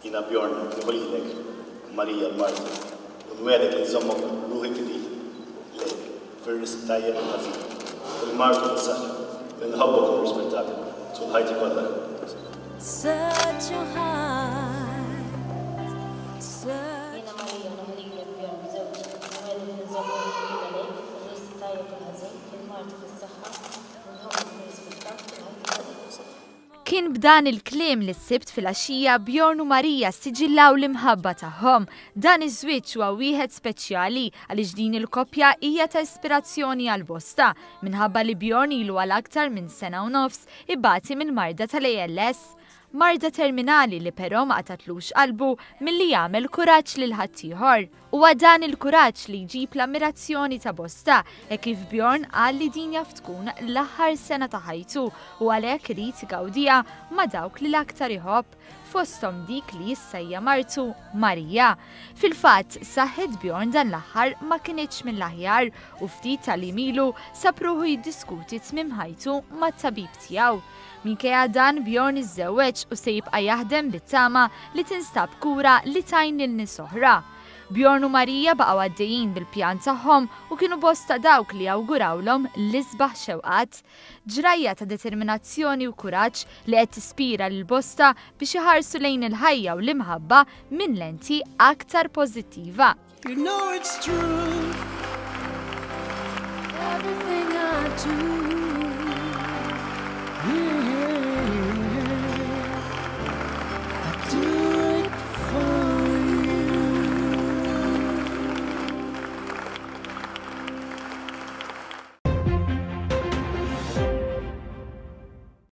Jina Bjorn, nikolilek, Marija Marti, u nwedek li nżommok ruħi fidi lejk, fir-risq tajjeb u ħażin, fil-martu tas-saħħa, li nħobbok u nirrispettak tul ħajti kollha. Such a heart. Jiena Marija noħolilek Bjorn żewġ, nwedek li nżommok ruħi lejk, fir-risq tajjeb u ħażin, fil-martu tas-saħħa, li nħobbok u nirrispettak tul ħajti kollha. Kien b'dan il-kliem li s-sibt fil-għaxija Bjorn u Marija siġillaw l-imħabba tagħhom. Dan iż-żwieġ huwa wieħed speċjali għaliex din il-koppja hija ta' ispirazzjoni għal bosta minħabba li Bjorn ilu għal aktar minn sena u nofs ibati minn marda tal-ALS. Marda terminali li però ma qatatlux qalbu milli jagħmel kuraġġ lil ħaddieħor. Huwa dan il-kuraġġ li jġib l-ammirazzjoni ta' bosta e kif Bjorn qal li din jaf tkun l-aħħar sena ta' ħajtu u għalhekk irid igawdiha ma' dawk li l-aktar iħobb fosthom dik li issa hija martu Marija. Fil-fatt saħħet Bjorn dan l-aħħar ma kinitx mill-aħjar u ftit tal-imilu sapruħu jiddiskuti tmiem ħajtu mat-tabib tiegħu. Minkejja dan Bjorn iżżewweġ u se jibqa' jaħdem bit-tama li tinstab kura li tajn lil nies oħra. Bjorn u Marija baqgħu għaddejjin bil-pjan tagħhom u kienu bosta dawk li awgurawlhom l-isbaħ xewqat. Ġrajja ta' determinazzjoni u kuraġġ li qed tispira lil bosta biex iħarsu lejn il-ħajja u l-imħabba minn lenti aktar pożittiva. You know it's true. Everything I do.